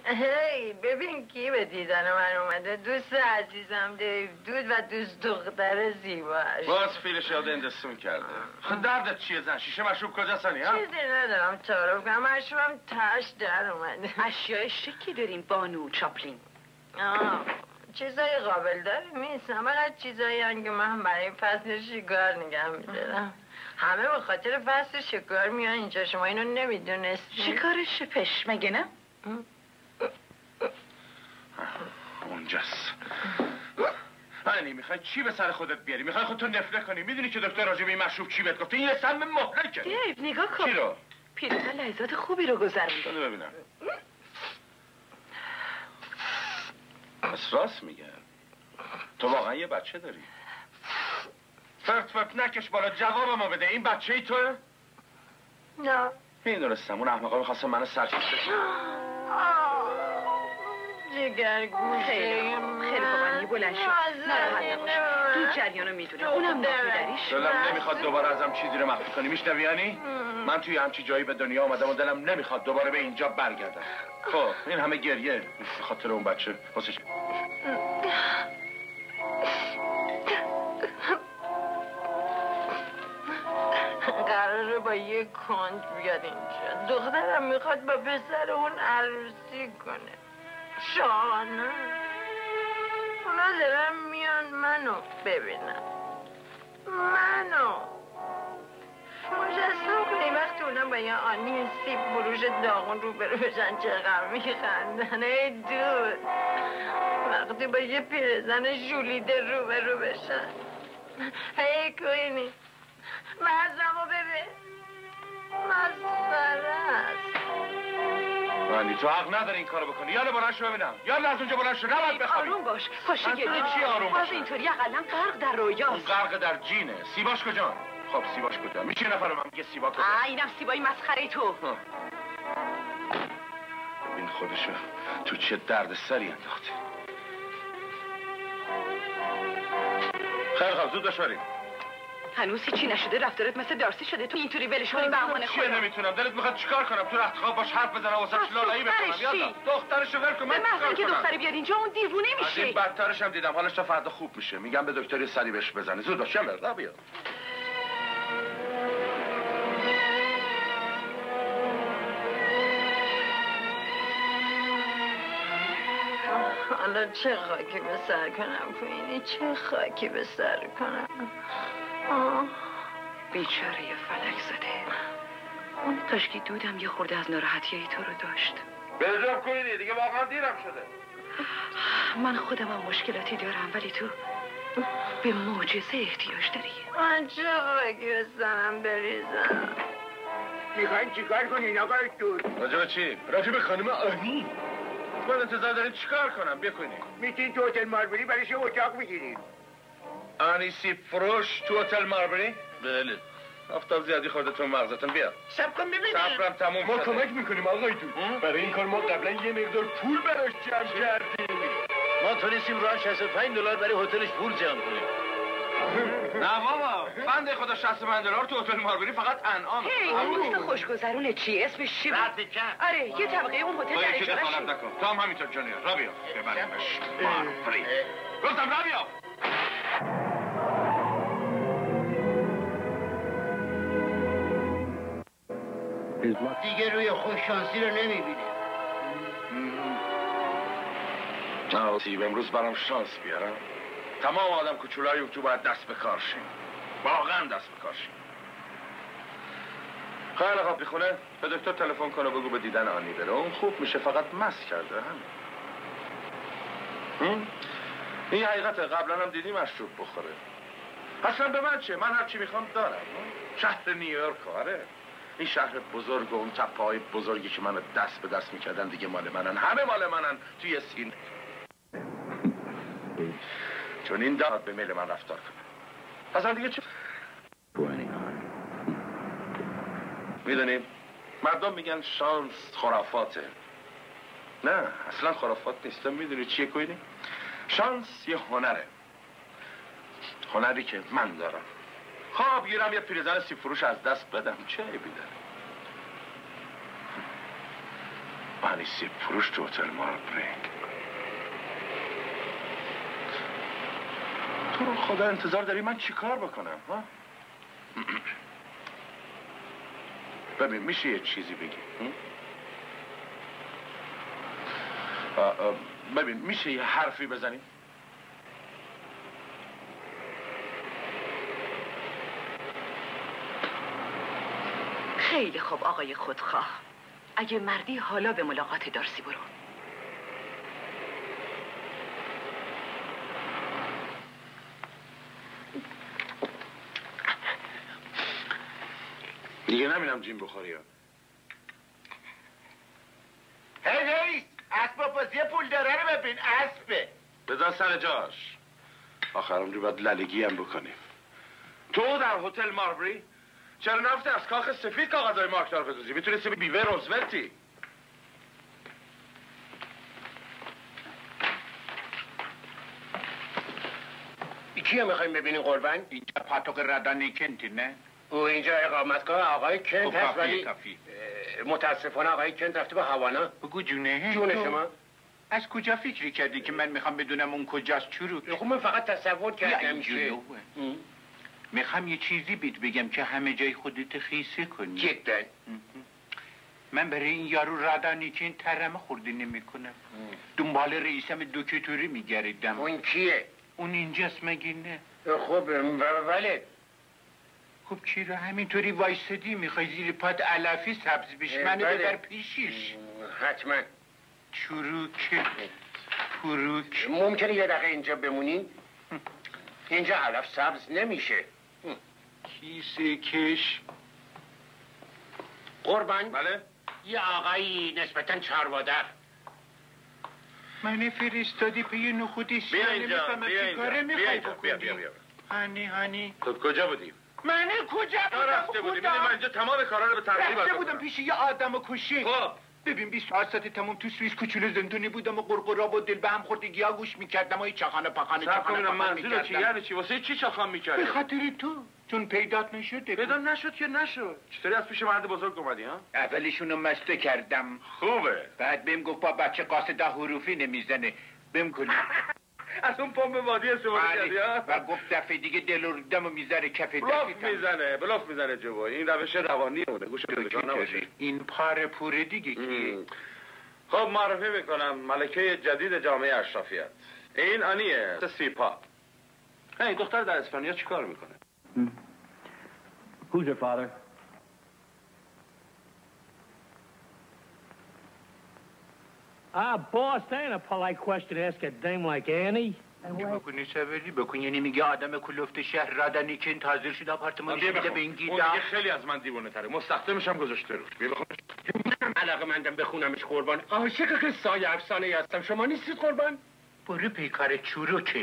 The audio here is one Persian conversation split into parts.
هی ببین کی به دیدن من اومده. دوست عزیزم دود و دوست دختر زیباش. باز فیلش یاد اندستون کرده. خود دردت چیه زن؟ شیشه مشروب کجاست ها؟ چیزی ندارم تعارف کنم. مشروبم تاش در اومده. اشیاء شکی داریم بانو چاپلین. چیزای قابل داریم نیستم. فقط چیزایی که من برای فصل شکار نگه میدارم. همه به خاطر فصل شکار میان اینجا. شما اینو نمیدونستی؟ شکار شپش مگه نه؟ اونجاست. هنی میخوای چی به سر خودت بیاری؟ میخوای خودتو نفله کنی؟ میدونی که دکتر راجع به این مشروب چی بهت گفته؟ این یه سم مهلکه. دیو نگاه کن. چی رو؟ پیرزن لحظات خوبی رو گذرونده. بده ببینم. بس راست میگه. تو واقعا یه بچه داری. فرت نکش بالا جوابمو بده. این بچه ای توه؟ نه. میدونستم اون احمقا میخواستم منو سرکش بکنم. جگرگوشه. خیلی خوبانی بلند شد. ناراحت نباش. تو جریانو میدونه. اونم مادریش. دلم نمیخواد دوباره ازم چیزی رو مخفی کنی. میشنوی یعنی؟ من توی همچی جایی به دنیا آمدم و دلم نمیخواد دوباره به اینجا برگردم. خب این همه گریه به خاطر اون بچه واسه چی؟ قراره با یه کند بیاد اینجا. دخترم میخواد با پسر اون عروسی کنه. شانه اونا دارن میان منو ببینن. منو مجسم کنی وقتی اونا با یه آنی سیب فروش داغون رو برو بشن چقدر میخندن. ای دود وقتی با یه پیرزن ژولیده رو بشن. ای کوینی مزرمو ببین. مسخره است. مانی تو حق نداری این کارو بکنی. یالا بلند شو ببینم. یالا از اونجا بلند شو. نباید بخوابی. آروم باش. پاشو گریه. چی آروم باش؟ باز اینطوری اقلا غرق در رویاست. غرق در جینه. سیباش کجا؟ خب سیباش کجا؟ میشه یه نفر من میگه سیبا کجا؟ اینم سیبای مسخره تو. ببین خودشو تو چه درد سری انداخته. خیلی خوب زود باش بریم. هنوز هیچی نشده. رفتارت مثل دارسی شده. تو اینطوری ولش کنی به امان خودم. نمیتونم. دلت میخواد چیکار کنم؟ تو رخت خواب باش حرف بزنم واسه لالایی بکنم. یالا دخترشو ول کن. من چیکار که دختری بیاد اینجا اون دیوونه میشه. این بدترش هم دیدم. حالش تا فردا خوب میشه. میگم به دکتر سری بهش بزنه. زود باش یالا بیا. حالا چه خاکی به سر کنم کوینی؟ چه خاکی به سر کنم؟ بیچاره فلک زده. اون کاشکی دودم یه خورده از ناراحتی تو رو داشت. بجام کوینی دیگه واقعا دیرم شده. من خودم هم مشکلاتی دارم ولی تو به معجزه احتیاج داری. من چه خاکی به سرم بریزم؟ میخواین چیکار کنین آقای دود؟ راجب چی؟ راجب خانم آنی. من انتظار دارید چیکار کنم؟ بیا کوینی. میتونین تو هتل ماربری برایش اتاق بگیریم. آنی سیب فروش تو هتل ماربری؟ بله. آفتاب زیادی خورده تو مغزتون. بیا. صبر کن ببینیم. صبرم تموم ما شده. کمک میکنیم آقای دود. برای این کار ما قبلا یه مقدار پول براش جمع کردیم. ما تونستیم راه $65 برای هتلش پول جمع کنیم. نه بابا بنده خدا $65 تو هتل ماربری فقط انعام. اون دوست خوشگذرونه چی؟ اسمش چی بود؟ آره یه طبقه اون هتل در اجاره‌شه. تو هم همینطور جونیور. را بیا. ببریمش ماربری. گفتم را بیا. دیگه روی خوش شانسی رو نمیبینه. سیب امروز برام شانس بیارم. تمام آدم کوچولای تو باید دست به کار شیم. واقعا دست به کار شیم. خیلی خواب میخونه به دکتر تلفن کنه بگو به دیدن آنی بره. اون خوب میشه فقط مست کرده همین. این حقیقته. قبلا هم دیدی مشروب بخوره. اصلا به من چه؟ من هرچی میخوام دارم. شهر نیویورک آره. این شهر بزرگ و اون تپه‌های بزرگی که منو دست به دست میکردن دیگه مال منن. همه مال منن توی سین. چون این داد به میل من رفتار کنه. اصلا دیگه چه؟ میدونیم مردم میگن شانس خرافاته. نه اصلا خرافات نیست. میدونی چیه کوینی؟ شانس یه هنره. هنری که من دارم. خواب گیرم یه پیرزن سیب فروش از دست بدم چه عیبی داره؟ آنی سیب فروش تو هتل ماربری. تو رو خدا انتظار داری من چی کار بکنم ها؟ ببین میشه یه چیزی بگی؟ ببین میشه یه حرفی بزنیم؟ خیلی خوب آقای خودخواه. اگه مردی حالا به ملاقات دارسی برو. دیگه نمیرم جیم بخوری ها. هی اسباب بازی پول داره رو ببین. اسبه بذار سر جاش. آخرم رو باید للگی هم بکنیم. تو در هتل ماربری چرا نفتی از کاخ سفید کاغذهای مارکدار بزنی؟ میتونستی بیوه روزولتی. کیه میخوایم ببینیم قربان؟ اینجا پاتوق ردانی کنتی نه؟ او اینجا اقامتگاه آقای کنت هست ولی کافی. متاسفانه آقای کنت رفته به هاوانا. بگو جونه شما از کجا فکری کردی که من میخوام بدونم اون کجاست چروک؟ خب من فقط تصور کردم که میخوام یه چیزی بیت بگم که همه جای خودت خیسه کنی. جدا من برای این یارو ردانی که این ترمه خورده نمیکنم. دنبال رئیسم دکتری میگردم. اون کیه؟ اون اینجاست مگه نه؟ خب بله. خب چرا همینطوری وایسادی؟ میخوای زیر پات علفی سبز بشه منو ببر پیشیش. حتما. چروک پروک. ممکنه یه دقیقه اینجا بمونی؟ اینجا علف سبز نمیشه. کیسه کش. قربان؟ بله؟ یه آقایی نسبتا چاروادر. من فرستادی پی نخودی بیا اینجا بیا هانی تو کجا بودی؟ من کجا بودم؟ رفته بودی من اینجا تمام کارا رو به ترتیب رفته بودم پیش یه آدم کشی. خب ببین 24 ساعت تمام تو سوئیس کوچولو زندونی بودم و قرقرا با دل به هم خوردگی ها گوش میکردم و این چخانه پخانه منظور چی؟ یعنی چی؟ واسه چی چخان میکردی؟ به خاطر تو چون پیدات نشده. پیدا نشد که نشد. چطوری از پیش مرد بزرگ اومدی ها؟ اولشونو مسته کردم. خوبه. بعد بهم گفت با بچه قاصده حروفی نمیزنه. بهم کلی. از اون پمپ وادی استفاده کردی ها؟ و گفت دفعه دیگه دل و ریدم و میذاره کف دستم. بلاف میزنه جواب. این روش روانی اونه. گوش بده نباشه. این پاره پوره دیگه کیه؟ خب معرفی میکنم ملکه جدید جامعه اشرافیت. این آنیه سیپا. این دختر در اسپانیا چیکار میکنه؟ Who's your father? Boss, that ain't a polite question to ask a dame like Annie. بکنی سوری بکن یعنی میگه آدم کلفت شهر رادنی که این تازر شده آپارتمانش میده به این گیدا. اون دیگه خیلی از من دیوانه تره. مستخدمش هم گذاشته روش. بیا بخونش. منم علاقه مندم بخونمش قربان. عاشق قصه‌های افسانه‌ای هستم. شما نیستید قربان؟ برو پیکار چروکه.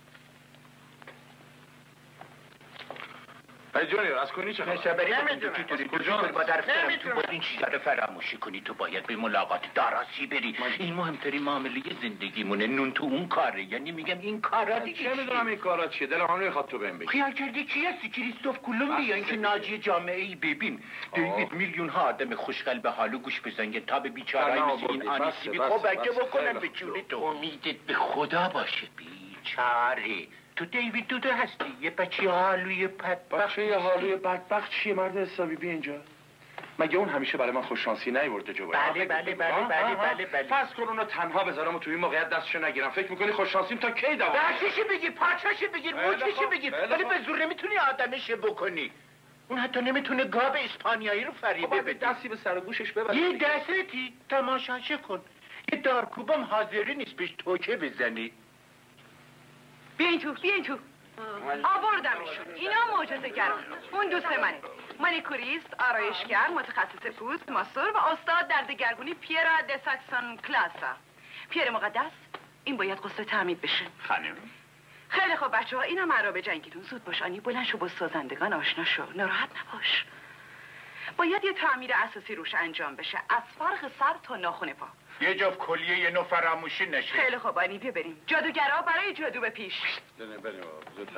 ای جونیور از کنی چه خبر؟ کجا با دفترم تو باید این چیزا رو فراموشی کنی. تو باید به ملاقات داراسی بری. این مهمترین معامله زندگیمونه. نون تو اون کاره. یعنی میگم این کارا دیگه چه میدونم این کارا چیه؟ دلم نمیخواد تو بهم بگی. خیال کردی کی هستی؟ کریستوف کلمبیا این که ناجی جامعه ای ببین. دیوید میلیون ها آدم خوشقلب حالو گوش بزن تا به بیچاره‌ای مثل این آنیسی کمک بکنن به جون تو. امیدت به خدا باشه بیچاره. تو دیوید دوده هستی یه بچه حالوی بدبخت چیه مرد حسابی بی اینجا؟ مگه اون همیشه برای من خوششانسی نیورده جو؟ بله. فرض کن اونو تنها بذارم و تو این موقعیت دستشو نگیرم. فکر میکنی خوششانسیم تا کی دوام؟ دستشو بگیر، پاچشو بگیر، موچشو بگیر. ولی به زور نمیتونی آدمش بکنی. اون حتی نمیتونه گاب اسپانیایی رو فریبه بده. دستی به سر و گوشش ببر. یه دستی تماشاشه کن. یه دارکوبم حاضری نیست بهش توکه بزنی. بیاین تو آوردمشون. اینا معجزه گران. اون دوست منه. مانیکوریست، آرایشگر، متخصص پوست، ماسور و استاد در دگرگونی پیر د ساکسون کلاسا. پیر مقدس این باید غسل تعمید بشه. خانم خیلی خوب بچه ها اینم عرا به جنگیدون. زود باش آنی، بلند شو با سازندگان آشنا شو. ناراحت نباش. باید یه تعمیر اساسی روش انجام بشه از فرق سر تا ناخن پا. یه جفت کلیه یه نو فراموشی نشه. خیلی خوب آنی بیا بریم. جادوگرا برای جادو به پیش. بریم زودتر.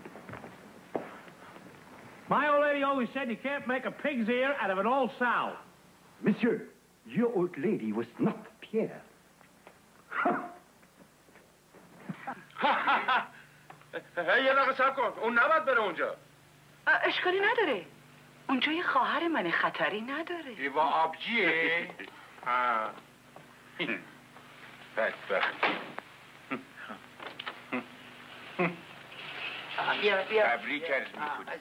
My old lady always said you can't make a pig's ear out of an old sow. Monsieur, your old lady was not Pierre. یه دقیقه صبر کن، اون نباید بره اونجا. اشکالی نداره. اونجا یه خواهر من، خطری نداره. ایوا آبجیه؟ بدبخت. بیا تبریک عرض میکنم.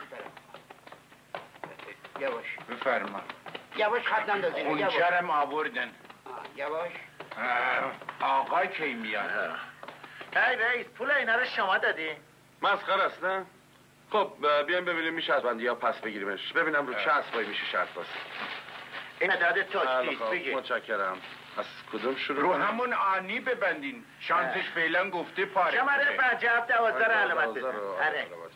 یواش بفرما. یواش خط نندازی. خونچرم آوردن. یواش. آقا کی میاد؟ هی رئیس پول اینا رو شما دادی؟ مسخره است نه؟ خب بیایم ببینیم میشه از بندی ها پس بگیریمش. ببینم رو چه اسبایی میشه شرط بازی. این عدد تاکسیست خب بگی. متشکرم. از کدوم شروع رو کنم؟ همون آنی ببندین. شانسش فعلا گفته پاره. شماره 57 12 رو علامت بزن. آره.